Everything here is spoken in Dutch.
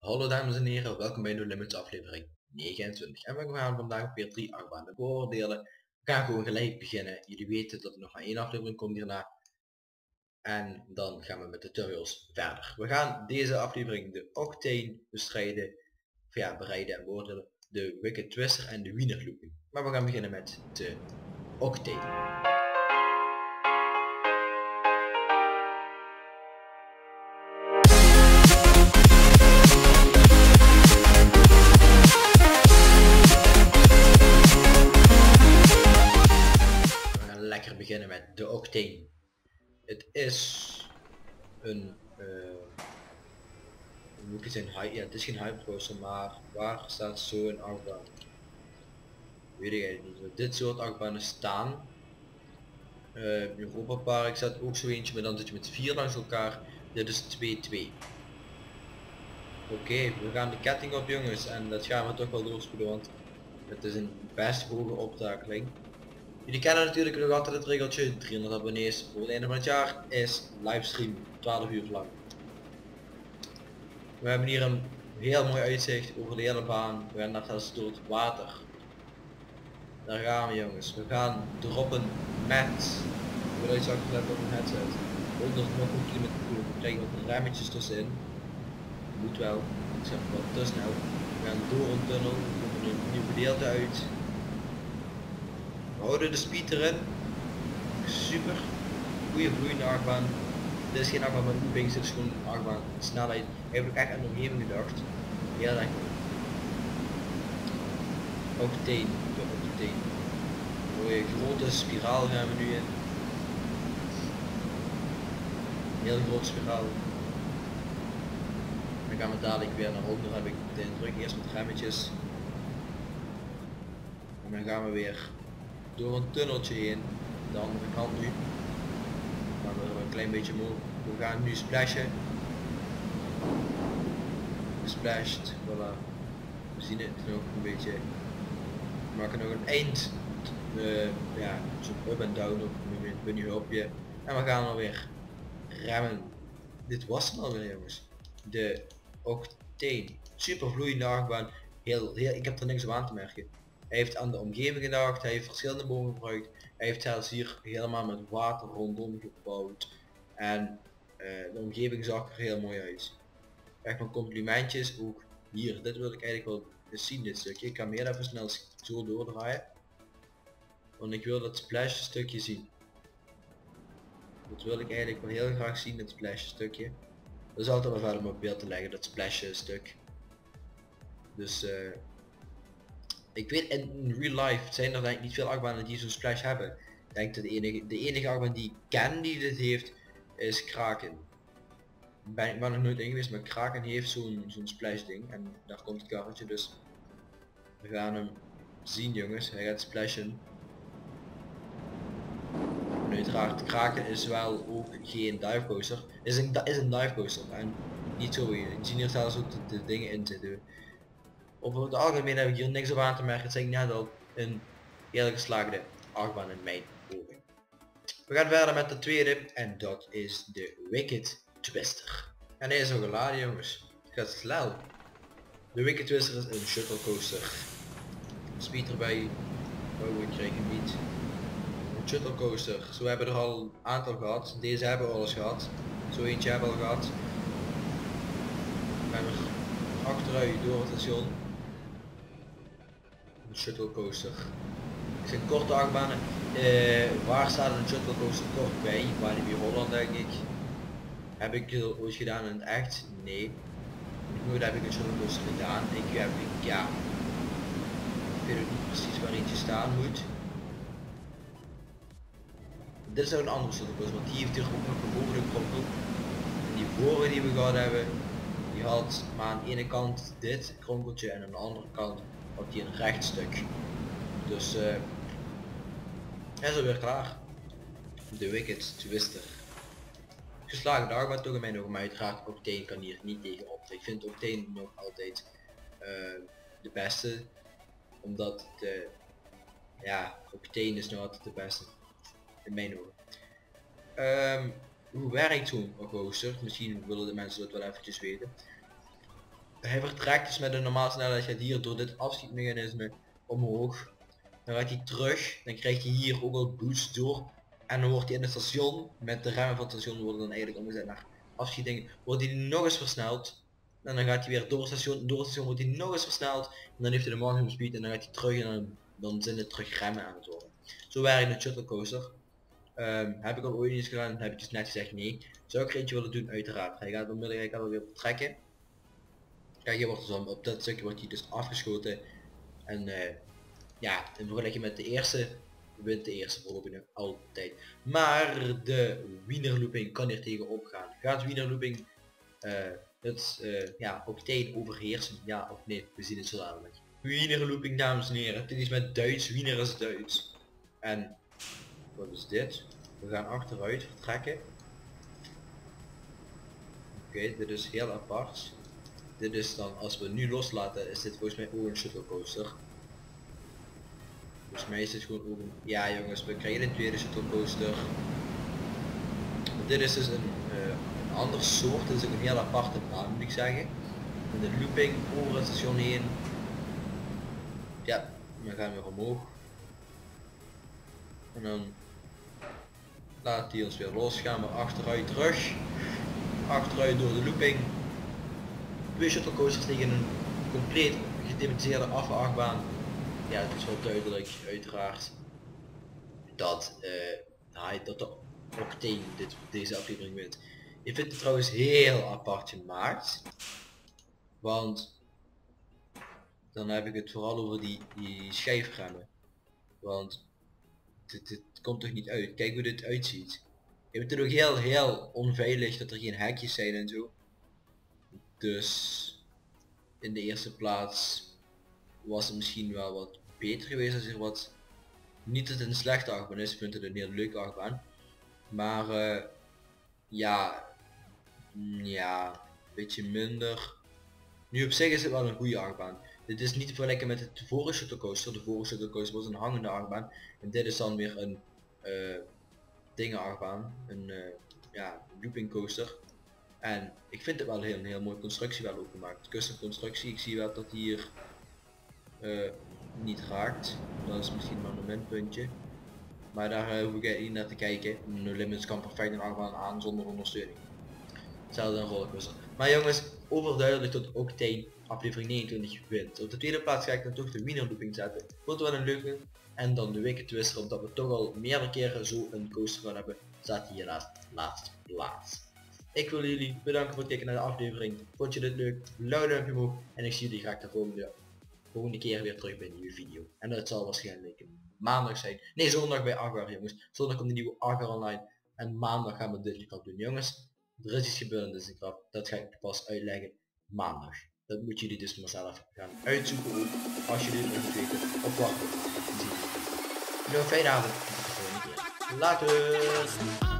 Hallo dames en heren, welkom bij No Limits aflevering 29. En we gaan vandaag weer 3 achtbanen beoordelen. We gaan gewoon gelijk beginnen. Jullie weten dat er nog maar 1 aflevering komt hierna. En dan gaan we met de tutorials verder. We gaan deze aflevering de Octane bestrijden. Of ja, bereiden en beoordelen. De Wicked Twister en de Wiener Looping. Maar we gaan beginnen met de Octane. Lekker beginnen met de Octane. Het is een hoe moet ik het zeggen? Ja, het is geen hypercoaster, maar waar staat zo'n achtbaan? Weet ik eigenlijk niet. Dit soort achtbanen staan. Europa Park staat ook zo eentje, maar dan zit je met 4 langs elkaar. Dit is 2-2. Oké, we gaan de ketting op jongens en dat gaan we toch wel doorspelen, want het is een best hoge optakeling. Jullie kennen natuurlijk nog altijd het regeltje, 300 abonnees voor het einde van het jaar is livestream 12 uur lang. We hebben hier een heel mooi uitzicht over de hele baan. We gaan daar zelfs door het water. Daar gaan we jongens. We gaan droppen met, vooruit zou ik het hebben op een headset, 100 km/h. We krijgen wat remmetjes tussenin. Moet wel, ik zeg wat te snel. We gaan door een tunnel, we komen een nieuw gedeelte uit. We houden de speed erin. Super. Goede vloeiende achtbaan. Dit is geen achtbaan met loopings, dit is gewoon een achtbaan met snelheid. Ik heb ook echt aan de omgeving gedacht. Heel erg goed. Octane, de Octane. Mooie grote spiraal gaan we nu in. Een heel grote spiraal. Dan gaan we dadelijk weer naar onder, heb ik de indruk, eerst met remmetjes. En dan gaan we weer door een tunneltje heen, de andere kant nu. Dan gaan we een klein beetje omhoog. We gaan nu splashen. Gesplashed, voilà. We zien het nog een beetje. We maken nog een eind. Ja, zo'n up en down op een bunny hulpje. En we gaan alweer remmen. Dit was het alweer jongens. De Octane. Super vloeiende achtbaan. Ik heb er niks op aan te merken. Hij heeft aan de omgeving gedacht, hij heeft verschillende bomen gebruikt. Hij heeft zelfs hier helemaal met water rondom gebouwd. En de omgeving zag er heel mooi uit. Echt mijn complimentjes ook hier. Dit wil ik eigenlijk wel eens zien, dit stukje. Ik ga meer even snel zo doordraaien. Want ik wil dat splash stukje zien. Dat wil ik eigenlijk wel heel graag zien, het splash stukje. Dat is altijd wel verder om op beeld te leggen, dat splash stuk. Dus ik weet in real life zijn er denk ik niet veel achtbanen die zo'n splash hebben. Ik denk dat de enige achtbaan die ik ken die dit heeft is Kraken. Ik ben nog nooit in geweest, maar Kraken heeft zo'n splash ding en daar komt het karretje, dus we gaan hem zien jongens. Hij gaat splashen. En uiteraard, Kraken is wel ook geen dive coaster. Is een dive coaster en niet zo. Je ziet hier zelfs ook de dingen in zitten. Over het algemeen heb ik hier niks op aan te merken. Het zeg ik net al, een heel geslaagde achtbaan in mijn ogen. We gaan verder met de tweede en dat is de Wicked Twister. En hij is al geladen jongens. Het gaat snel. De Wicked Twister is een shuttle coaster. Speed erbij. Oh, ik krijg hem niet. Een shuttle coaster. Zo hebben we er al een aantal gehad. Deze hebben we al eens gehad. Zo eentje hebben we al gehad. We gaan er achteruit door het station. Een shuttle coaster. Het zijn korte achtbanen. Waar staat een shuttle coaster kort bij? Walibi Holland denk ik. Heb ik het ooit gedaan in het echt? Nee. Nooit heb ik een shuttle coaster gedaan. Ik weet ook niet precies waar eentje staan moet. Dit is ook een andere shuttle coaster, want die heeft hier ook nog een mogelijke kronkel. En die vorige die we gehad hebben, die had maar aan de ene kant dit kronkeltje en aan de andere kant had hij een recht stuk. Dus hij is alweer klaar. De Wicked Twister. Geslaagde achtbaan toch in mijn ogen, maar uiteraard Octane kan hier niet tegen op. Ik vind Octane nog altijd de beste, omdat Octane is nog altijd de beste in mijn ogen. Hoe werkt zo'n coaster? Misschien willen de mensen dat wel eventjes weten. hij vertrekt dus met een normale snelheid, gaat hier door dit afschietmechanisme omhoog. Dan gaat hij terug, dan krijgt hij hier ook al boost door. En dan wordt hij in het station, met de remmen van het station worden dan eigenlijk omgezet naar afschieting, wordt hij nog eens versneld. En dan gaat hij weer door het station wordt hij nog eens versneld. En dan heeft hij de maximum speed en dan gaat hij terug en dan zijn het terug remmen aan het worden. Zo werkt de shuttle coaster. Heb ik al ooit iets gedaan, heb ik dus net gezegd nee. Zou ik er eentje willen doen, uiteraard. Hij gaat onmiddellijk alweer vertrekken. Kijk, hier wordt dus op dat stukje wordt hij dus afgeschoten. En ja, in vergelijking met de eerste, wint de eerste voorlopig nog altijd. Maar de wiener looping kan hier tegen opgaan. Gaat wiener looping ja, Octane overheersen? Ja of nee? We zien het zo dadelijk. Wiener looping, dames en heren. Dit is met Duits, wiener is Duits. En wat is dit? We gaan achteruit vertrekken. Oké, dit is heel apart. Dit is dan, als we nu loslaten, is dit volgens mij ook een shuttle coaster. Volgens mij is dit gewoon ook een... Ja jongens, we krijgen een tweede shuttle coaster. Dit is dus een ander soort, dit is ook een heel aparte baan moet ik zeggen. En de looping over het station heen. Ja, dan gaan we weer omhoog. En dan laat hij ons weer los, gaan we achteruit terug. Achteruit door de looping. Twee shuttle coasters tegen een compleet gethematiseerde achtbaan. Ja, het is wel duidelijk uiteraard dat dat de Octane deze aflevering wint. Ik vind het trouwens heel apart gemaakt. Want dan heb ik het vooral over die schijfremmen. Want dit komt toch niet uit. Kijk hoe dit uitziet. Ik vind het ook heel onveilig dat er geen hekjes zijn en zo. Dus in de eerste plaats was het misschien wel wat beter geweest als er wat... Niet dat het een slechte achtbaan is, ik vind het een heel leuke achtbaan. Maar ja, een beetje minder. Nu op zich is het wel een goede achtbaan. Dit is niet te vergelijken met de vorige shuttle coaster. De vorige shuttle coaster was een hangende achtbaan. En dit is dan weer een dingen achtbaan. Een looping coaster. En ik vind het wel een heel mooie constructie wel ook gemaakt. Custom constructie. Ik zie wel dat hier niet raakt. Dat is misschien maar een minpuntje. Maar daar hoef ik niet naar te kijken. No Limits kan perfect een achtbaan aan zonder ondersteuning. Hetzelfde een rollercoaster. Maar jongens, overduidelijk tot Octane aflevering 29 wint. Op de tweede plaats ga ik dan toch de wiener looping zetten. Wordt wel een leuke. En dan de Wicked Twister, omdat we toch al meerdere keren zo een coaster gaan hebben, staat hij helaas laatste plaats. Ik wil jullie bedanken voor het kijken naar de aflevering. Vond je dit leuk? Blauw duimpje omhoog. En ik zie jullie graag de volgende keer weer terug bij een nieuwe video. En dat zal waarschijnlijk maandag zijn. Nee, zondag bij Agar jongens. Zondag komt de nieuwe Agar online. En maandag gaan we dit gaan doen jongens. Er is iets gebeurd in deze grap. Dat ga ik pas uitleggen maandag. Dat moeten jullie dus maar zelf gaan uitzoeken ook. Als jullie het nog niet weten. Of wachten. Nog een fijne avond. Tot de volgende keer. Later.